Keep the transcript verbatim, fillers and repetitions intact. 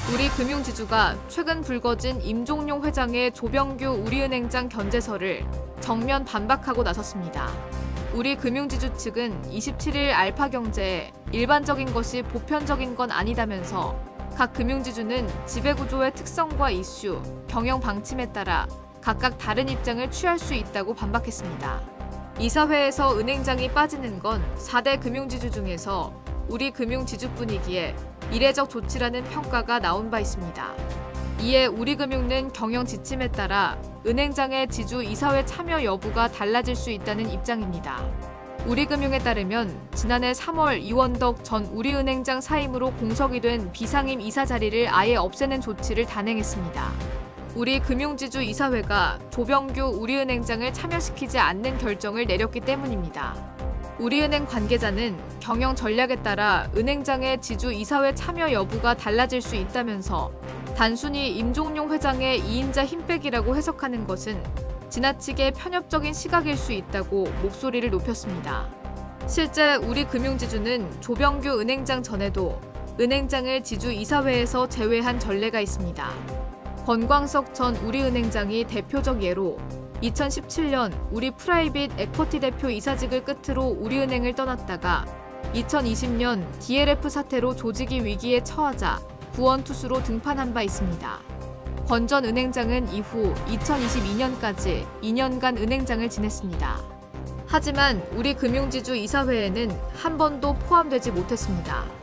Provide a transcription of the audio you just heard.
우리금융지주가 최근 불거진 임종용 회장의 조병규 우리은행장 견제설을 정면 반박하고 나섰습니다. 우리금융지주 측은 이십칠일 알파경제에 일반적인 것이 보편적인 건 아니다면서 각 금융지주는 지배구조의 특성과 이슈, 경영 방침에 따라 각각 다른 입장을 취할 수 있다고 반박했습니다. 이사회에서 은행장이 빠지는 건 사 대 금융지주 중에서 우리금융지주뿐이기에 이례적 조치라는 평가가 나온 바 있습니다. 이에 우리금융은 경영 지침에 따라 은행장의 지주 이사회 참여 여부가 달라질 수 있다는 입장입니다. 우리금융에 따르면 지난해 삼월 이원덕 전 우리은행장 사임으로 공석이 된 비상임 이사 자리를 아예 없애는 조치를 단행했습니다. 우리금융지주 이사회가 조병규 우리은행장을 참여시키지 않는 결정을 내렸기 때문입니다. 우리은행 관계자는 경영 전략에 따라 은행장의 지주 이사회 참여 여부가 달라질 수 있다면서 단순히 임종용 회장의 이인자 힘빼기라고 해석하는 것은 지나치게 편협적인 시각일 수 있다고 목소리를 높였습니다. 실제 우리금융지주는 조병규 은행장 전에도 은행장을 지주 이사회에서 제외한 전례가 있습니다. 권광석 전 우리은행장이 대표적 예로 이천십칠년 우리 프라이빗 에쿼티 대표 이사직을 끝으로 우리은행을 떠났다가 이천이십년 디엘에프 사태로 조직이 위기에 처하자 구원투수로 등판한 바 있습니다. 권 전 은행장은 이후 이천이십이년까지 이 년간 은행장을 지냈습니다. 하지만 우리금융지주 이사회에는 한 번도 포함되지 못했습니다.